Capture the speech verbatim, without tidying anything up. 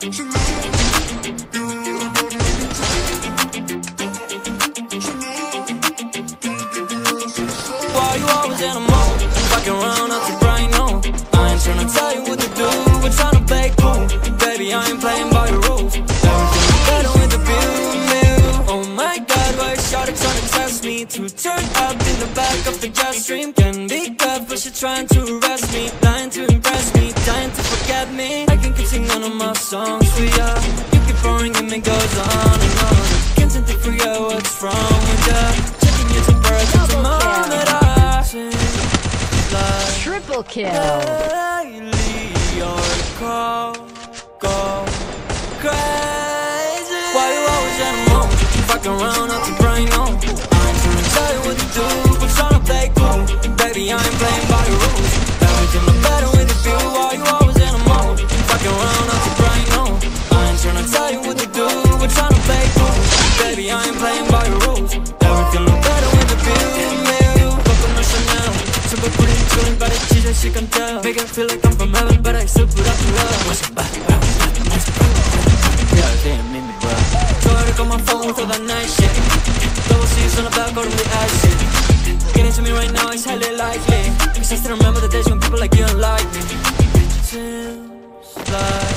Why you always in a mode? Fucking around up to bright, no. I ain't tryna tell you what to do, we're tryna play cool. Baby, I ain't playing by the rules. Everything better with the view. Oh my God, why is Shawty trying to test me? To turn up in the back of the jet stream. Can be good, but she trying to arrest me. Dying to impress me, dying to forget me. I can keep singing none of my songs for ya. You keep boring and it goes on and on. Can't seem to figure out what's wrong with ya. Checking your temperature to mom that I sing like Triple kill. daily or call, go crazy. Why you always in a mood? Fucking around up to brain on. I ain't tryna tell you what to do, but tryna play cool. Baby, I ain't playing by the rules. Everything look better with the view. Why you always in a mood? Fucking around up to brain on. I ain't tryna tell you what to do, but tryna play cool. Baby, I ain't playing by the rules. Everything look better with the view. Fucking no Chanel, super pretty, chillin', but it's cheesy, she can tell. Make it feel like I'm from heaven, but I still put up the love. What's your back? Yeah, damn, made me well. So I look on my phone with all that nice shit. Double C's on the back, all of the ass shit. Getting to me right now is highly likely, cause I still remember the days when people like you don't like me. Seems like